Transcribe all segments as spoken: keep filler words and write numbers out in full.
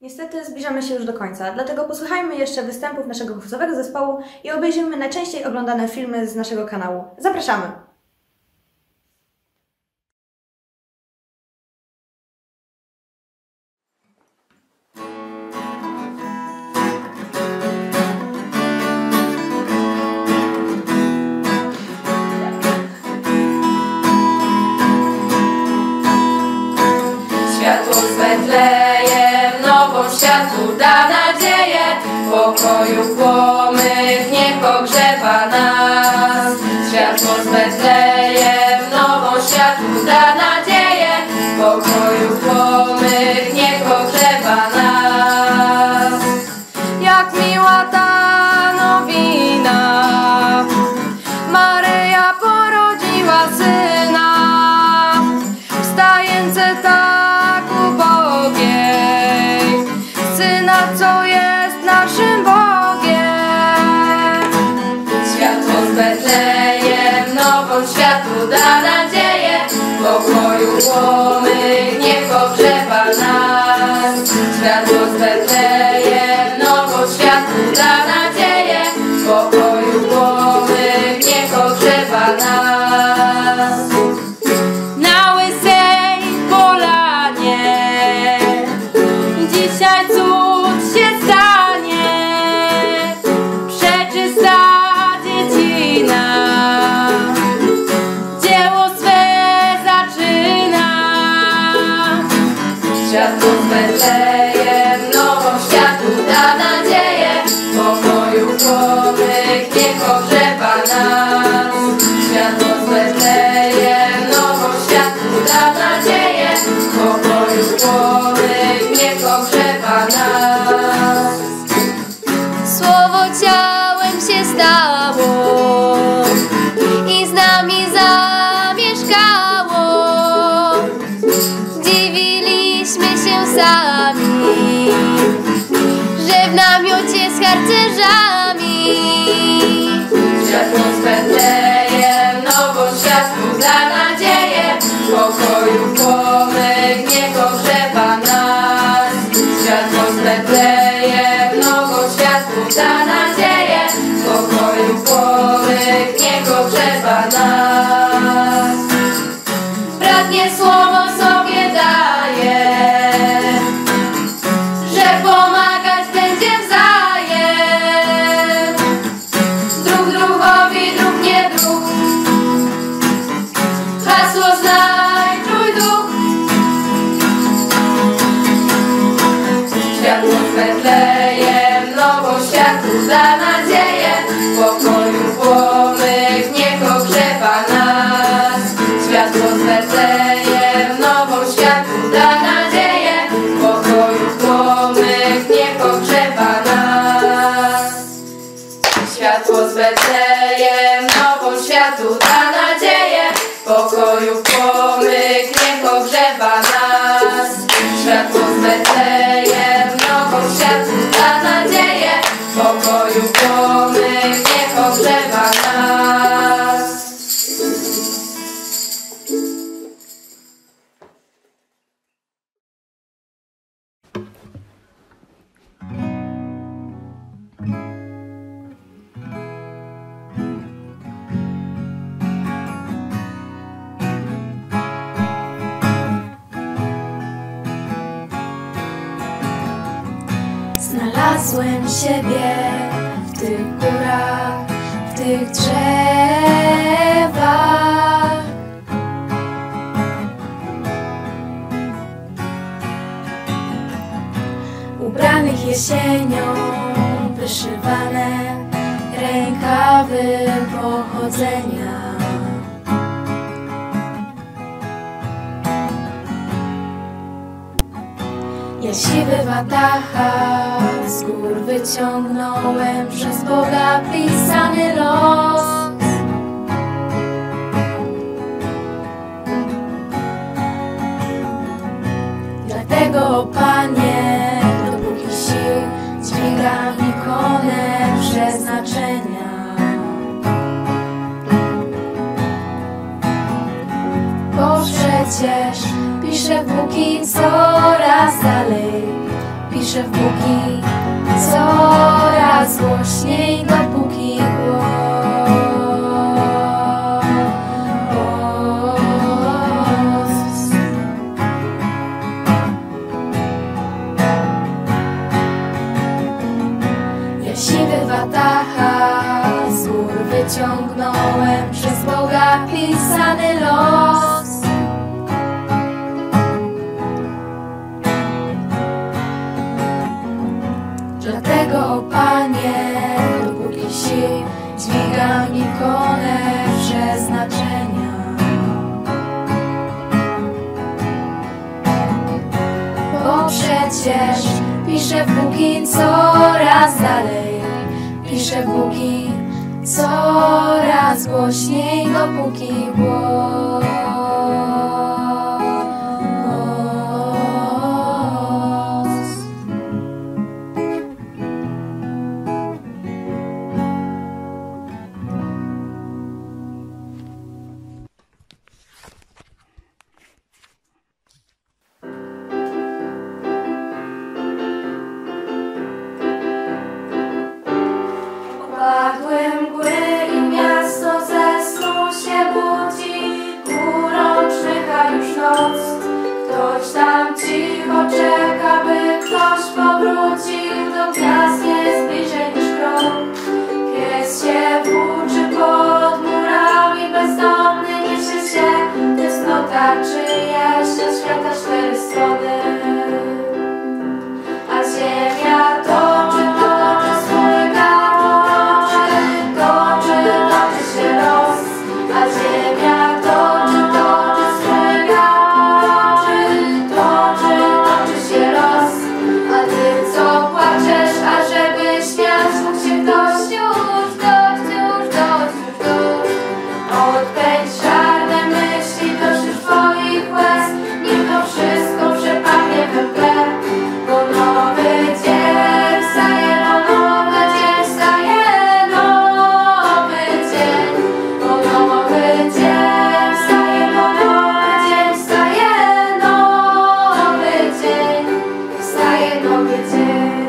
Niestety zbliżamy się już do końca, dlatego posłuchajmy jeszcze występów naszego kursowego zespołu i obejrzyjmy najczęściej oglądane filmy z naszego kanału. Zapraszamy! Światło z Betlejem, nową światłu da nadzieję, pokoju płomyk niech pogrzewa nas. Światło z Betlejem, nową światłu da nadzieję, pokoju płomyk niech pogrzewa nas. Jak miła ta nowina, Maryja porodziła syna, wstające tak ubogiej, syna, co jest naszym Bogiem. Światło z Betlejem, nową światłu da nadzieję, pokoju płomyk niech pogrzewa nas. Światło z Betlejem, nową światłu da nadzieję, pokoju płomyk niech pogrzewa nas. Na łysej polanie dzisiaj cud się stanie, przeczysta dziecina dzieło swe zaczyna. Światło z Betlejem, nową światłu da nadzieję, pokoju płomyk niech pogrzewa nas. Światło z Betlejem, nową światłu da nadzieję, pokoju płomyk niech pogrzewa nas. Słowo ciałem się stało i z nami zamieszkało. Dziwiliśmy się sami, że w namiocie z harcerzami. Światło z Betlejem, nową światłu da nadzieję, pokoju płomyk niech pogrzewa nas. Światło z Betlejem, nową światłu da nadzieję, pokoju płomyk niech pogrzewa nas. Bratnie słowo sobie daje, że pomagać będzie wzajem. Druh druhowi, druh nie druh, hasło znaj trójduch. Światło z Betlejem, nową światłu da nadzieję, pokoju płomyk niech pogrzewa nas. Światło z Betlejem, nową światłu da nadzieję, pokoju płomyk niech pogrzewa nas. Światło z Betlejem, nową światłu da nadzieję, pokoju płomyk niech pogrzewa nas. Światło z Betlejem, nową światłu da nadzieję, pokoju płomyk niech pogrzewa nas. Znalazłem siebie w tych górach, w tych drzewach, ubranych jesienią, wyszywane rękawy pochodzenia. Ja siwy watacha z gór wyciągnąłem przez Boga pisany los. Dlatego, Panie, dopóki sił dźwigam ikonę przeznaczenia. Bo przecież piszę póki coraz dalej pisze w buki coraz głośniej, dopóki ja siwy watacha z gór wyciągnąłem przez Boga pisany los. Dlatego, Panie, dopóki sił dźwigam ikonę przeznaczenia, bo przecież piszę w buki coraz dalej, piszę w buki coraz głośniej, dopóki głos. Padły mgły i miasto ze snu się budzi, górą czyha już noc. Ktoś tam cicho czeka, by ktoś powrócił do gwiazd, jest bliżej niż krok. Pies się włóczy pod murami, bezdomny niesie się tęsknota czyjaś na świata cztery strony. A ziemia toczy, toczy swój gardło, toczy, toczy się los. A ziemia toczy, toczy swój gardło, toczy, toczy się los. A ty co płaczesz, ażeby śmiać mógł się ktoś już dość, już dość, już dość. Odpędź czarne myśli, dość już twoich łez, niech to wszystko przepadnie we mgle. Bo nowy dzień wstaje, bo nowy dzień wstaje, nowy dzień. Bo nowy dzień wstaje, bo nowy dzień wstaje, nowy dzień. Wstaje nowy dzień.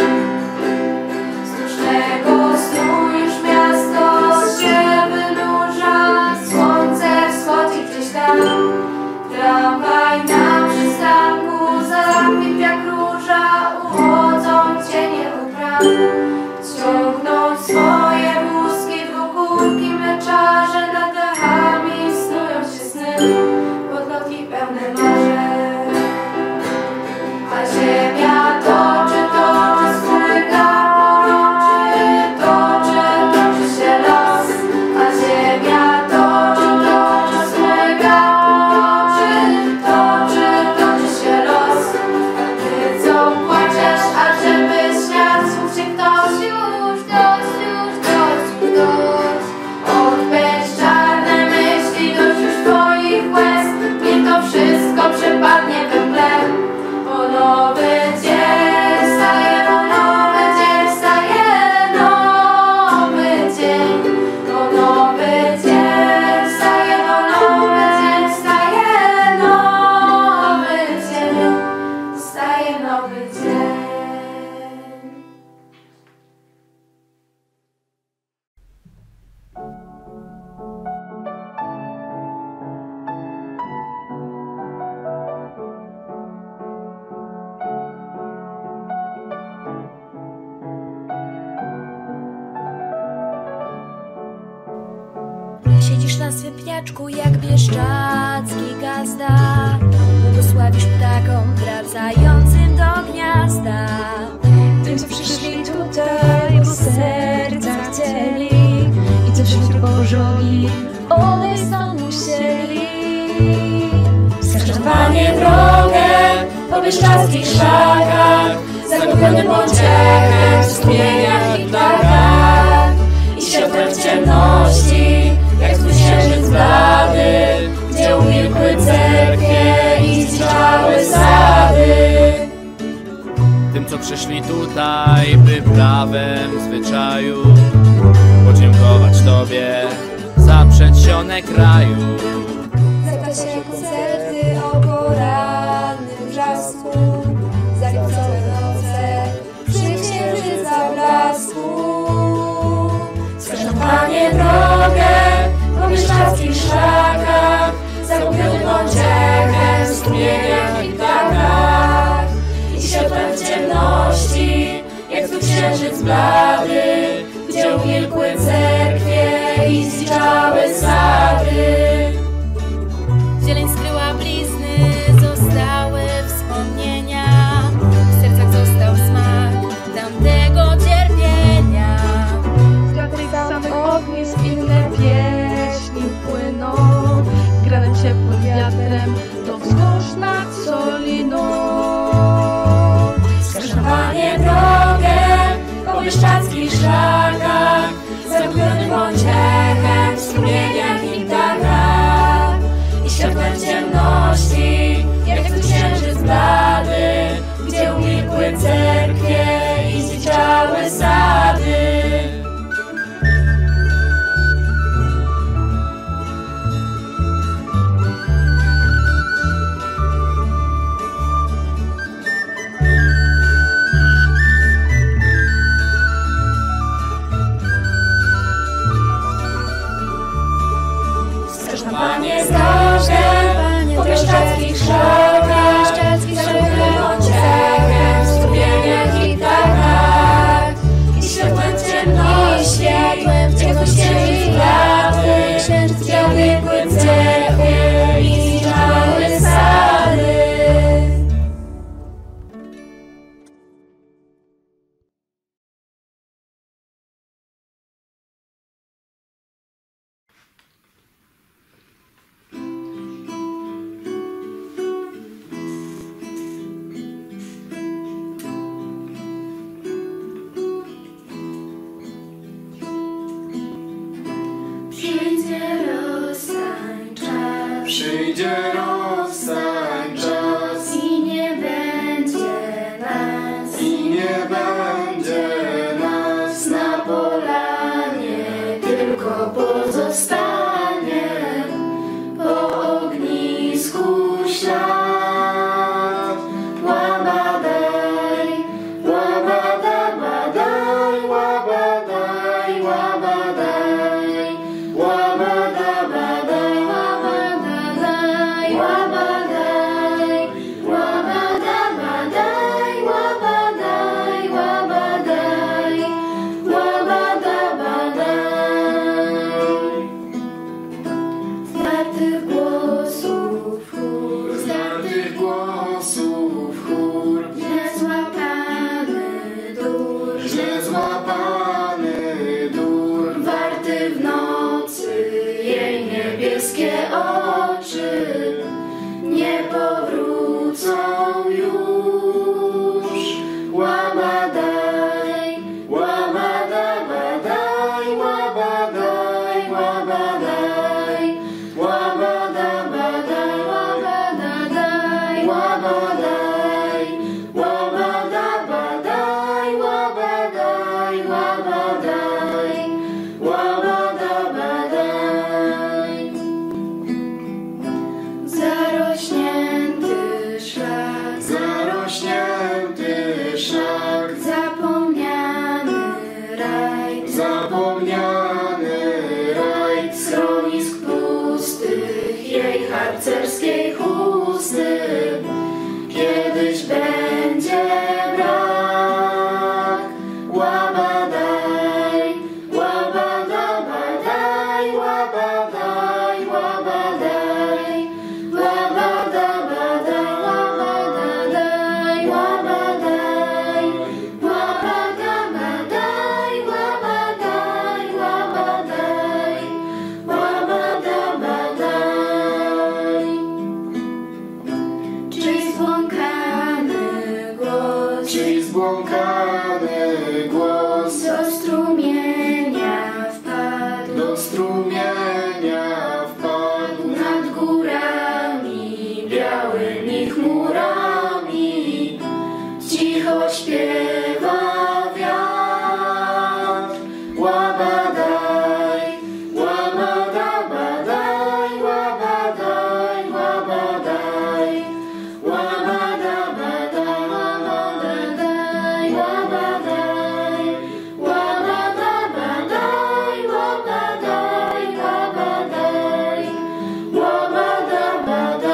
Z dusznego snu już miasto się wynurza, słońce wschodzi gdzieś tam. Tramwaj na przystanku zakwit jak róża, uchodzą cienie od bram. Ciągną swoje wózki, dwugórki mleczarze, nad dachami snują się sny, podloki pełne marzeń. A ziemia toczy, toczy swój gardło, toczy, toczy się los. A ziemia toczy, toczy swój gardło, toczy, toczy się los. A ty co płaczesz, ażeby śmiać mógł się ktoś już dość, już dość, już dość. Odpędź czarne myśli, dość już twoich łez, niech to wszystko przepadnie we mgle. Bo nowy dzień wstaje, bo nowy dzień wstaje, nowy dzień. Bo nowy dzień wstaje, bo nowy dzień wstaje, nowy dzień. Wstaje nowy dzień. Siedzisz na swym pniaczku jak bieszczacki gazda, błogosławisz ptakom wracającym do gniazda. Tym, co przyszli tutaj, bo serca chcieli i co wśród pożogi odejść stąd musieli. Skrzyżowanie drogę po bieszczadzkich szlakach, zagubiony pociechem w strumieniach i ptakach. I światłem w ciemności, jak twój księżyc blady, gdzie umilkły cerkwie i zdziczały sady. Tym, co przyszli tutaj, by prawem zwyczaju podziękować Tobie za przedsionę kraju. Zapasie koncerty o porannym wrzasku, za lipcowe noce bądź echem w strumieniach i ptakach i światłem w ciemności, jak tu księżyc blady, gdzie umilkły cerkwie i zdziczały sady. Zieleń skryła blizny, zostały wspomnienia, w sercach został smak tamtego cierpienia. Z tych samych ognisk inne pieśni płyną, granem ciepłym wiatrem do wzgórz nad Soliną. Skrzyżowanie drogę po bieszczadzkich szlakach, zagubiony bądź echem w strumieniach i ptakach i światłem w ciemności, jak tu księżyc blady, gdzie umilkły cerkwie i zdziczały sady. Panie zgaszę po bieszczadzkich szlakach, zagubiony bądź echem w strumieniach i ptakach i światłem w ciemności, jak tu księżyc blady, gdzie umilkły cerkwie i zdziczały sady. Przyjdzie rozstań czas, Przyjdzie rozstań czas i nie będzie nas, i nie będzie nas na polanie, tylko pozostanie po ognisku ślad. Łabadaj, łabada, badaj, łabadaj, łabadaj, łabada, badaj, łabadaj, łabadaj, łabada, badaj, łabadaj, łabadaj, łabada, badaj. Zdartych głosów chór, zdartych głosów chór, źle złapany dur, źle złapany dur, warty w nocy jej niebieskie oczy nie powrócą już. Łabadaj, łabada, badaj, łabadaj, łabadaj, łabada, badaj, łabadaj, łabadaj, łabada, badaj, łabadaj, łabadaj, łabada, badaj. Zarośnięty szlak, zarośnięty szlak, zapomniany raj, zapomniany raj, schronisk pustych jej harcerskiej chusty kiedyś będzie brak. Łabadaj, łabada, badaj, łabadaj, łabadaj, łabada, badaj, łabadaj, łabadaj, łabada, badaj, łabadaj, łabadaj, łabada, badaj. Czyj zbłąkany głos, czyj zbłąkany głos do strumienia wpadł, do strumienia wpadł, nad górami białymi chmurami cicho śpiewa wiatr. Łabadaj, łabada, badaj, łabadaj, łabadaj, łabada, badaj, łabadaj, łabadaj, łabada, badaj, łabadaj, łabadaj, łabada, badaj.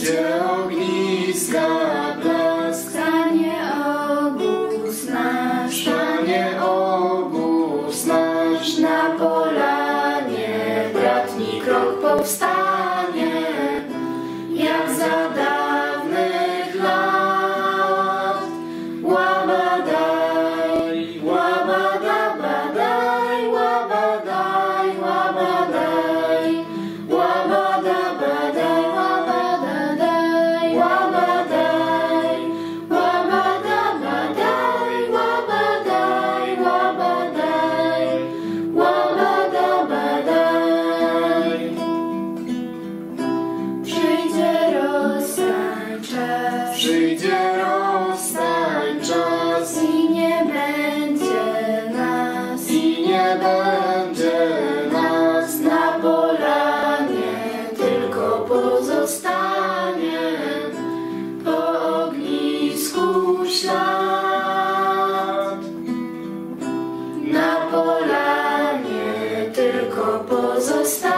gdzie ogniska blask. Stanie obóz nasz, Stanie obóz nasz, na polanie bratni krok powstanie, jak za dawnych lat. Łabadaj, łabadabadaj, łabadaj, łabadaj, łabadabadaj, łabadadaj, łabadaj, łabadabadaj, łabadaj, łabadaj, łabadabadaj. Przyjdzie rozstań czas przyjdzie rozstań czas i nie będzie nas, i nie będzie nas. na polanie tylko pozostanie po ognisku ślad. Na polanie tylko pozostanie